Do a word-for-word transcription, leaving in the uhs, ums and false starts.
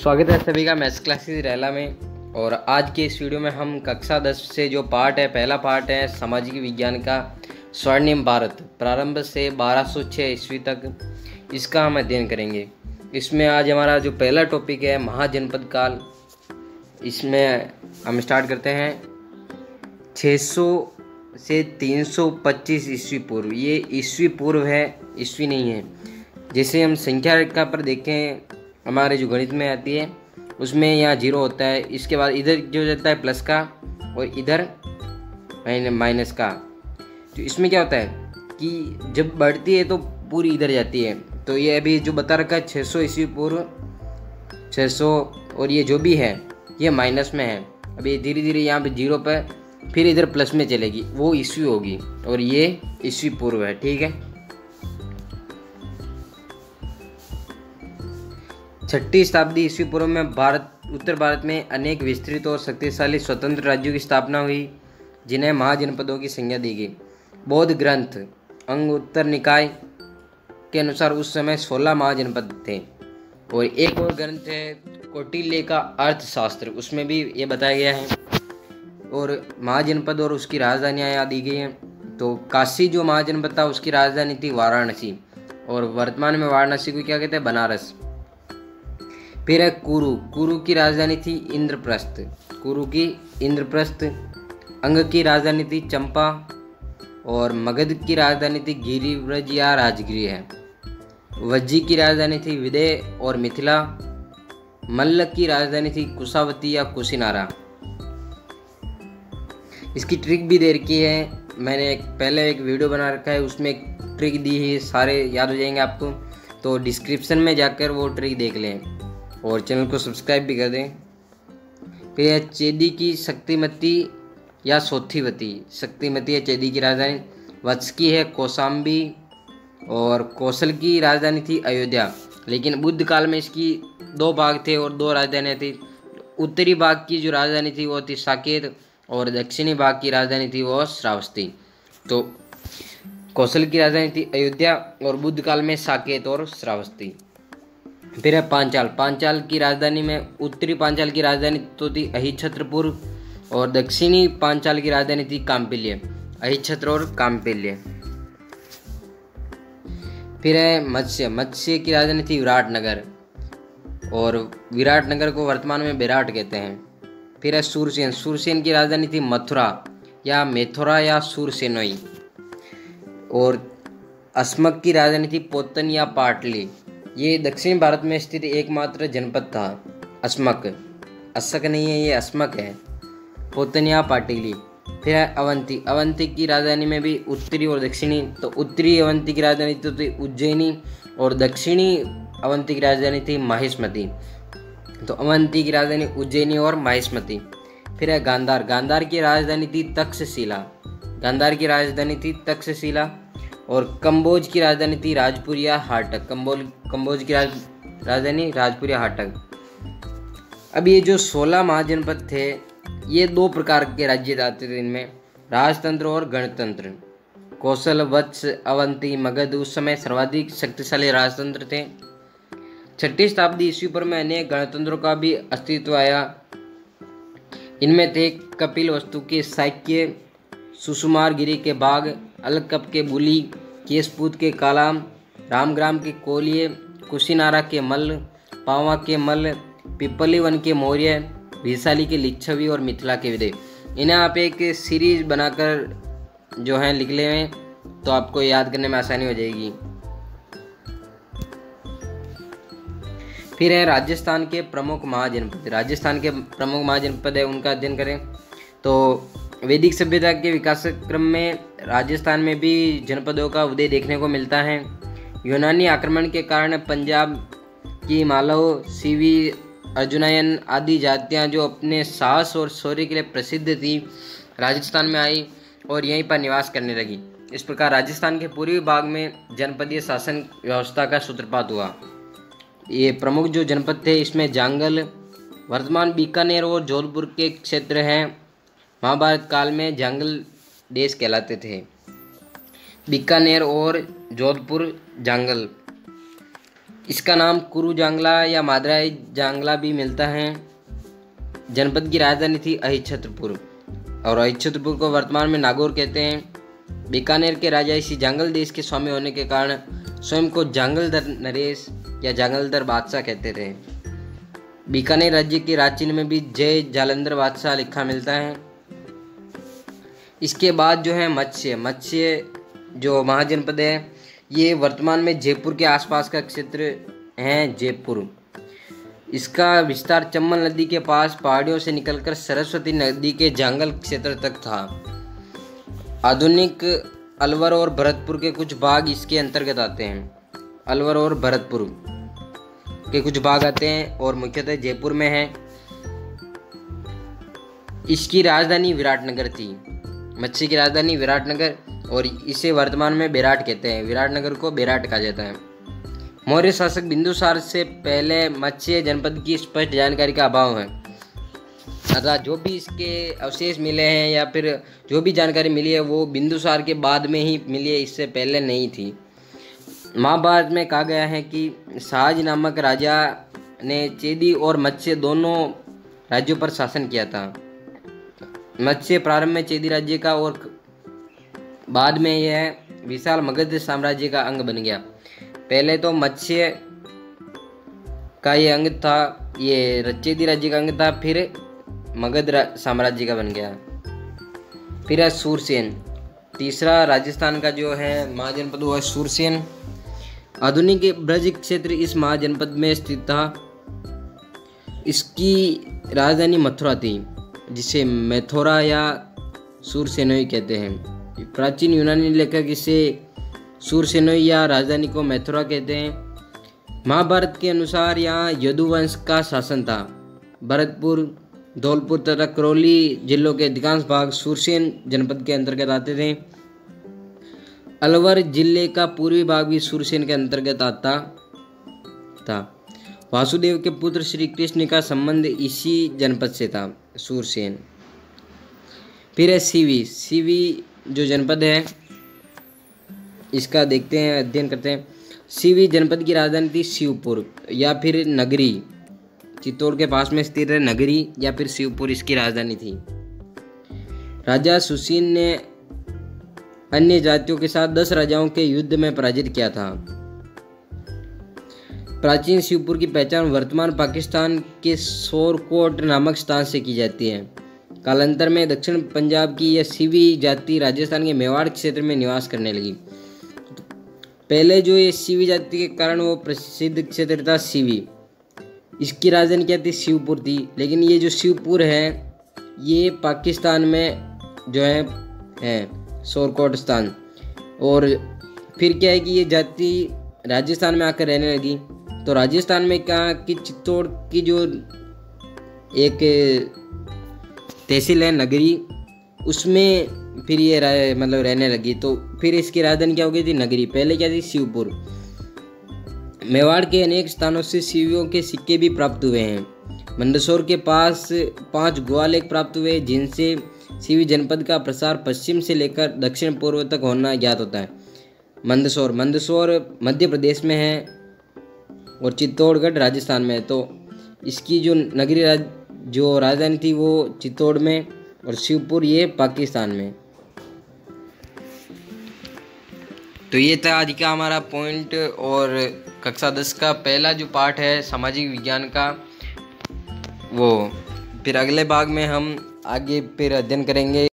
स्वागत है सभी का मैथ्स क्लासेस रैला में। और आज के इस वीडियो में हम कक्षा दस से जो पार्ट है, पहला पार्ट है सामाजिक विज्ञान का स्वर्णिम भारत प्रारंभ से बारह सौ छह ईस्वी तक, इसका हम अध्ययन करेंगे। इसमें आज हमारा जो पहला टॉपिक है महाजनपद काल। इसमें हम स्टार्ट करते हैं छह सौ से तीन सौ पच्चीस ईस्वी पूर्व। ये ईस्वी पूर्व है, ईस्वी नहीं है। जैसे हम संख्या रेखा पर देखें, हमारे जो गणित में आती है उसमें यहाँ जीरो होता है, इसके बाद इधर जो जाता है प्लस का और इधर माइनस का। तो इसमें क्या होता है कि जब बढ़ती है तो पूरी इधर जाती है। तो ये अभी जो बता रखा है छह सौ ईस्वी पूर्व छह सौ, और ये जो भी है ये माइनस में है। अभी धीरे धीरे यहाँ पे जीरो पर फिर इधर प्लस में चलेगी, वो ईस्वी होगी, और ये ईस्वी पूर्व है। ठीक है। छठी शताब्दी ईस्वी पूर्व में भारत उत्तर भारत में अनेक विस्तृत और शक्तिशाली स्वतंत्र राज्यों की स्थापना हुई, जिन्हें महाजनपदों की संज्ञा दी गई। बौद्ध ग्रंथ अंग उत्तर निकाय के अनुसार उस समय सोलह महाजनपद थे। और एक और ग्रंथ है कौटिल्य का अर्थशास्त्र, उसमें भी ये बताया गया है। और महाजनपद और उसकी राजधानियाँ यहाँ दी गई हैं। तो काशी जो महाजनपद था उसकी राजधानी थी वाराणसी, और वर्तमान में वाराणसी को क्या कहते हैं, बनारस। फिर है कुरु कुरु की राजधानी थी इंद्रप्रस्थ, कुरु की इंद्रप्रस्थ। अंग की राजधानी थी चंपा, और मगध की राजधानी थी गिरिव्रज या राजगृह है। वज्जी की राजधानी थी विदेह और मिथिला। मल्ल की राजधानी थी कुशावती या कुशीनारा। इसकी ट्रिक भी दे रखी है, मैंने एक पहले एक वीडियो बना रखा है, उसमें एक ट्रिक दी है, सारे याद हो जाएंगे आपको। तो डिस्क्रिप्शन में जाकर वो ट्रिक देख लें और चैनल को सब्सक्राइब भी कर दें। फिर चेदी की शक्तिमती या सोथिवती, शक्तिमती है चेदी की राजधानी। वत्स की है कौशाम्बी, और कौशल की राजधानी थी अयोध्या। लेकिन बुद्ध काल में इसकी दो भाग थे और दो राजधानियाँ थी। उत्तरी भाग की जो राजधानी थी वो थी साकेत, और दक्षिणी भाग की राजधानी थी वो श्रावस्ती। तो कौशल की राजधानी थी अयोध्या, और बुद्ध काल में साकेत और श्रावस्ती। फिर है पांचाल पांचाल की राजधानी में उत्तरी पांचाल की राजधानी तो थी अहिछत्रपुर, और दक्षिणी पांचाल की राजधानी थी काम्पिल्य, अहिछत्र और काम्पिल्य। फिर है मत्स्य मत्स्य की राजधानी थी विराटनगर, और विराटनगर को वर्तमान में बेराट कहते हैं। फिर है सूरसेन सूरसेन की राजधानी थी मथुरा या मेथुरा या सूरसेनोई। और अस्मक की राजधानी थी पोतन या पाटली। ये दक्षिण भारत में स्थित एकमात्र जनपद था। अस्मक, अस्सक नहीं है, ये अस्मक है। पोतनिया पाटिली। फिर है अवंती अवंती की राजधानी में भी उत्तरी और दक्षिणी। तो उत्तरी अवंती की राजधानी तो थी उज्जैनी, और दक्षिणी अवंती की राजधानी थी माहिष्मती। तो अवंती की राजधानी उज्जैनी और माहिष्मती। फिर है गांधार गांधार की राजधानी थी तक्षशिला गांधार की राजधानी थी तक्षशिला। और कंबोज की राजधानी थी राजपुर या हाटक कंबोज कंबोज की राज, राजधानी राजपुर या हाटक। अब ये जो सोलह महाजनपद थे, ये दो प्रकार के राज्य आते थे इनमें, राजतंत्र और गणतंत्र। कौशल, वत्स, अवंती, मगध उस समय सर्वाधिक शक्तिशाली राजतंत्र थे। छठी शताब्दी ईस्वी पूर्व में अनेक गणतंत्रों का भी अस्तित्व आया। इनमें थे कपिल वस्तु के शाक्य, सुषुमार गिरी के बाग, अलकप के बुली, केशपूत के कालाम, रामग्राम के कोलिये, कुशीनारा के मल्ल, पावा के मल्ल, पिपली वन के मौर्य, भीसाली के लिच्छवी और मिथिला के विदय। इन्हें आप एक सीरीज बनाकर जो है लिख लें तो आपको याद करने में आसानी हो जाएगी। फिर है राजस्थान के प्रमुख महाजनपद राजस्थान के प्रमुख महाजनपद है, उनका अध्ययन करें। तो वैदिक सभ्यता के विकास क्रम में राजस्थान में भी जनपदों का उदय देखने को मिलता है। यूनानी आक्रमण के कारण पंजाब की मालव, सीवी, अर्जुनायन आदि जातियां जो अपने साहस और शौर्य के लिए प्रसिद्ध थी, राजस्थान में आई और यहीं पर निवास करने लगी। इस प्रकार राजस्थान के पूर्वी भाग में जनपदीय शासन व्यवस्था का सूत्रपात हुआ। ये प्रमुख जो जनपद थे, इसमें जांगल, वर्तमान बीकानेर और जोधपुर के क्षेत्र हैं। महाभारत काल में जांगल देश कहलाते थे। बीकानेर और जोधपुर जांगल। इसका नाम कुरु जांगला या मादराई जांगला भी मिलता है। जनपद की राजधानी थी अहिच्छत्रपुर और अहिच्छत्रपुर को वर्तमान में नागौर कहते हैं। बीकानेर के राजा इसी जांगल देश के स्वामी होने के कारण स्वयं को जांगलधर नरेश या जांगलधर बादशाह कहते थे। बीकानेर राज्य के राजचिन्ह में भी जय जालंधर बादशाह लिखा मिलता है। इसके बाद जो है मत्स्य मत्स्य जो महाजनपद है, ये वर्तमान में जयपुर के आसपास का क्षेत्र है जयपुर। इसका विस्तार चंबल नदी के पास पहाड़ियों से निकलकर सरस्वती नदी के जंगल क्षेत्र तक था। आधुनिक अलवर और भरतपुर के कुछ भाग इसके अंतर्गत आते हैं। अलवर और भरतपुर के कुछ भाग आते हैं और मुख्यतः जयपुर में है। इसकी राजधानी विराटनगर थी। मत्स्य की राजधानी विराटनगर और इसे वर्तमान में बेराट कहते हैं। विराटनगर को बेराट कहा जाता है। मौर्य शासक बिंदुसार से पहले मत्स्य जनपद की स्पष्ट जानकारी का अभाव है, अर्थात जो भी इसके अवशेष मिले हैं या फिर जो भी जानकारी मिली है वो बिंदुसार के बाद में ही मिली है, इससे पहले नहीं थी। महाभारत में कहा गया है कि साज नामक राजा ने चेदी और मत्स्य दोनों राज्यों पर शासन किया था। मत्स्य प्रारंभ में चेदी राज्य का और बाद में यह विशाल मगध साम्राज्य का अंग बन गया। पहले तो मत्स्य का ये अंग था, ये चेदी राज्य का अंग था, फिर मगध साम्राज्य का बन गया। फिर है सूरसेन। तीसरा राजस्थान का जो है महाजनपद वो है सूरसेन। आधुनिक ब्रज क्षेत्र इस महाजनपद में स्थित था। इसकी राजधानी मथुरा थी, जिसे मैथोरा या सूरसेनोई कहते हैं। प्राचीन यूनानी लेखक इसे सूरसेनोई या राजधानी को मैथुरा कहते हैं। महाभारत के अनुसार यहाँ यदुवंश का शासन था। भरतपुर, धौलपुर तथा करौली जिलों के अधिकांश भाग सूरसेन जनपद के अंतर्गत आते थे। अलवर जिले का पूर्वी भाग भी सूरसेन के अंतर्गत आता था। वासुदेव के पुत्र श्री कृष्ण का संबंध इसी जनपद से था, सूरसेन। फिर है सीवी। सीवी जो जनपद है इसका देखते हैं, अध्ययन करते हैं। सीवी जनपद की राजधानी थी शिवपुर या फिर नगरी। चित्तौड़ के पास में स्थित है नगरी या फिर शिवपुर इसकी राजधानी थी। राजा सुशील ने अन्य जातियों के साथ दस राजाओं के युद्ध में पराजित किया था। प्राचीन शिवपुर की पहचान वर्तमान पाकिस्तान के सोरकोट नामक स्थान से की जाती है। कालांतर में दक्षिण पंजाब की यह सीवी जाति राजस्थान के मेवाड़ क्षेत्र में निवास करने लगी। पहले जो ये सीवी जाति के कारण वो प्रसिद्ध क्षेत्र था सीवी। इसकी राजधानी क्या थी? शिवपुर थी। लेकिन ये जो शिवपुर है ये पाकिस्तान में जो है है सोरकोट स्थान। और फिर क्या है कि ये जाति राजस्थान में आकर रहने लगी। तो राजस्थान में क्या कि चित्तौड़ की जो एक तहसील है नगरी, उसमें फिर ये रह, मतलब रहने लगी। तो फिर इसकी राजधानी क्या हो गई थी? नगरी। पहले क्या थी? शिवपुर। मेवाड़ के अनेक स्थानों से सीवियों के सिक्के भी प्राप्त हुए हैं। मंदसौर के पास पांच गुआलेख प्राप्त हुए जिनसे सीवी जनपद का प्रसार पश्चिम से लेकर दक्षिण पूर्व तक होना ज्ञात होता है। मंदसौर मंदसौर मध्य प्रदेश में है और चित्तौड़गढ़ राजस्थान में है। तो इसकी जो नगरी राज जो राजधानी थी वो चित्तौड़ में और शिवपुर ये पाकिस्तान में। तो ये था आज का हमारा पॉइंट और कक्षा दस का पहला जो पार्ट है सामाजिक विज्ञान का, वो फिर अगले भाग में हम आगे फिर अध्ययन करेंगे।